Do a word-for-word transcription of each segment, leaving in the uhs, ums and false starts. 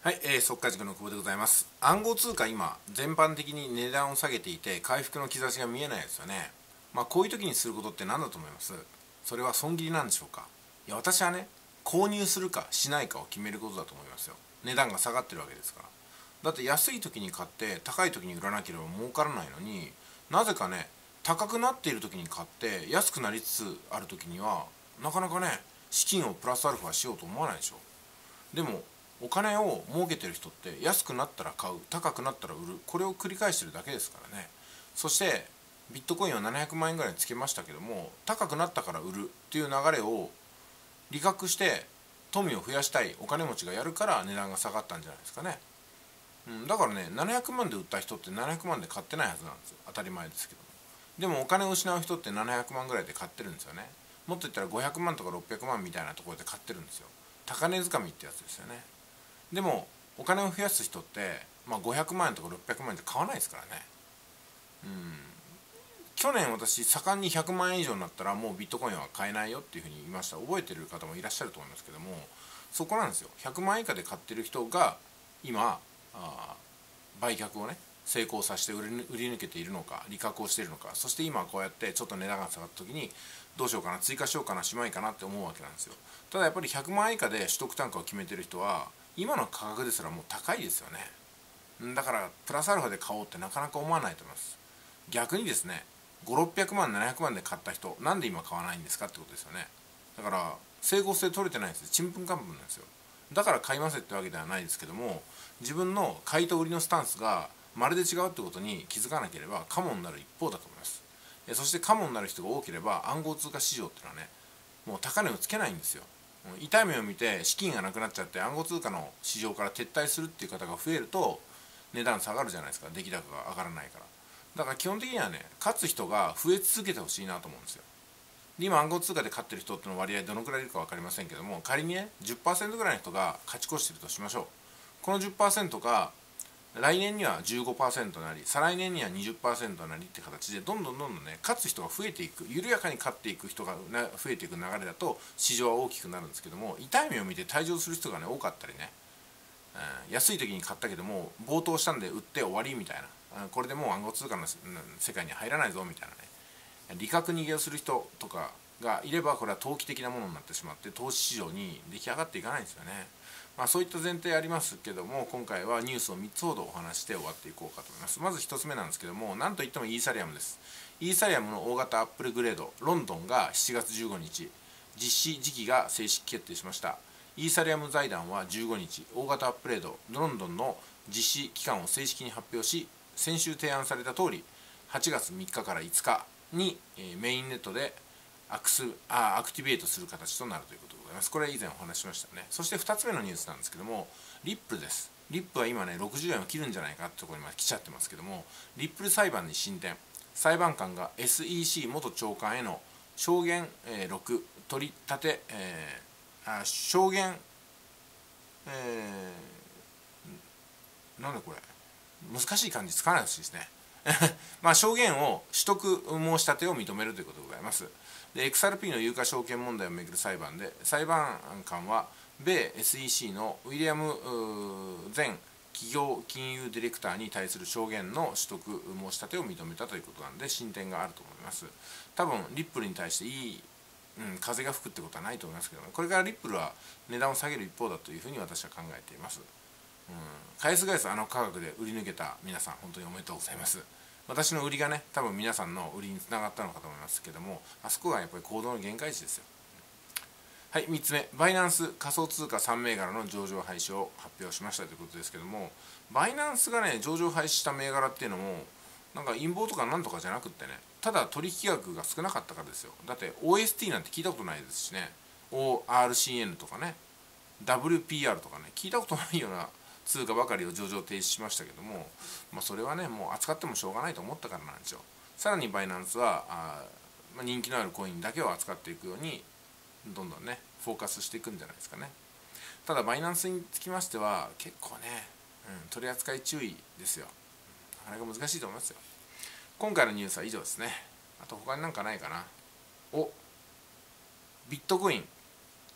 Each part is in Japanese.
はい、えー、速稼塾の久保でございます。暗号通貨今全般的に値段を下げていて回復の兆しが見えないですよね。まあこういう時にすることって何だと思います？それは損切りなんでしょうか？いや私はね、購入するかしないかを決めることだと思いますよ。値段が下がってるわけですから。だって安い時に買って高い時に売らなければ儲からないのに、なぜかね、高くなっている時に買って安くなりつつある時にはなかなかね、資金をプラスアルファしようと思わないでしょ。でもお金を儲けてる人って安くなったら買う、高くなったら売る、これを繰り返してるだけですからね。そしてビットコインはななひゃくまん円ぐらいにつけましたけども、高くなったから売るっていう流れを理覚して富を増やしたいお金持ちがやるから値段が下がったんじゃないですかね。うん、だからね、ななひゃくまんで売った人ってななひゃくまんで買ってないはずなんですよ。当たり前ですけども。でもお金を失う人ってななひゃくまんぐらいで買ってるんですよね。もっと言ったらごひゃくまんとかろっぴゃくまんみたいなところで買ってるんですよ。高値掴みってやつですよね。でもお金を増やす人って、まあ、ごひゃくまん円とかろっぴゃくまん円で買わないですからね。うん、去年私盛んにひゃくまん円以上になったらもうビットコインは買えないよっていうふうに言いました。覚えてる方もいらっしゃると思いますけども、そこなんですよ。ひゃくまん円以下で買ってる人が今あ売却をね成功させて売り売り抜けているのか、利確をしているのか、そして今こうやってちょっと値段が下がった時にどうしようかな、追加しようかな、しまいかなって思うわけなんですよ。ただやっぱりひゃくまん円以下で取得単価を決めてる人は今の価格ですらもう高いですよね。だからプラスアルファで買おうってなかなか思わないと思います。逆にですね、ごひゃくろっぴゃくまんななひゃくまんで買った人、なんで今買わないんですかってことですよね。だから整合性取れてないんですよ。ちんぷんかんぷんなんですよ。だから買いますってわけではないですけども、自分の買いと売りのスタンスがまるで違うってことに気づかなければカモになる一方だと思います。そしてカモになる人が多ければ暗号通貨市場っていうのはね、もう高値をつけないんですよ。痛い目を見て資金がなくなっちゃって暗号通貨の市場から撤退するっていう方が増えると値段下がるじゃないですか。出来高が上がらないから。だから基本的にはね、勝つ人が増え続けてほしいなと思うんですよ。で今暗号通貨で勝ってる人っての割合どのくらいいるか分かりませんけども、仮にね じゅっパーセント ぐらいの人が勝ち越してるとしましょう。この じゅっパーセント が来年には じゅうごパーセント なり、再来年には にじゅっパーセント なりって形でどんどんどんどんね、勝つ人が増えていく、緩やかに勝っていく人が、ね、増えていく流れだと市場は大きくなるんですけども、痛い目を見て退場する人がね多かったりね、うん、安い時に買ったけども暴騰したんで売って終わりみたいな、うん、これでもう暗号通貨の世界に入らないぞみたいなね、利確逃げをする人とかがいれば、これは投機的なものになってしまって投資市場に出来上がっていかないんですよね。まあ、そういった前提ありますけども、今回はニュースをみっつほどお話して終わっていこうかと思います。まずひとつめなんですけども、なんといってもイーサリアムです。イーサリアムの大型アップルグレードロンドンがしちがつじゅうごにち、実施時期が正式決定しました。イーサリアム財団はじゅうごにち、大型アップグレードロンドンの実施期間を正式に発表し、先週提案された通りはちがつみっかからいつかにメインネットでアクスあアクティベートする形となるということでございます。これは以前お話ししましたね。そしてふたつめのニュースなんですけども、リップルです。リップは今ねろくじゅうえんを切るんじゃないかってところにまで来ちゃってますけども、リップル裁判に進展。裁判官が エスイーシー 元長官への証言、えー、ろく取り立て、えー、あ証言、えー、なんだこれ難しい漢字使わないでほしいですねまあ証言を取得申し立てを認めるということでございます。で エックスアールピー の有価証券問題をめぐる裁判で、裁判官は米 エスイーシー のウィリアム前企業金融ディレクターに対する証言の取得申し立てを認めたということなんで、進展があると思います。多分リップルに対していい、うん、風が吹くってことはないと思いますけども、これからリップルは値段を下げる一方だというふうに私は考えています。うん、返す返すあの価格で売り抜けた皆さん、本当におめでとうございます。私の売りがね、多分皆さんの売りにつながったのかと思いますけども、あそこがやっぱり行動の限界値ですよ。はい、みっつめ、バイナンス仮想通貨さん銘柄の上場廃止を発表しましたということですけども、バイナンスがね、上場廃止した銘柄っていうのも、なんか陰謀とかなんとかじゃなくってね、ただ取引額が少なかったからですよ。だって オーエスティー なんて聞いたことないですしね、オーアールシーエヌ とかね、ダブリューピーアール とかね、聞いたことないような通貨ばかりを上場停止しましたけども、まあ、それはねもう扱ってもしょうがないと思ったからなんですよ。さらにバイナンスはあ、まあ、人気のあるコインだけを扱っていくようにどんどんねフォーカスしていくんじゃないですかね。ただバイナンスにつきましては結構ね、うん、取り扱い注意ですよ。なかなか難しいと思いますよ。今回のニュースは以上ですね。あと他になんかないかな。おビットコイン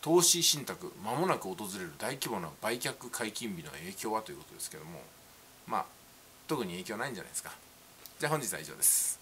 投資信託まもなく訪れる大規模な売却解禁日の影響はということですけども、まあ特に影響ないんじゃないですか。じゃあ本日は以上です。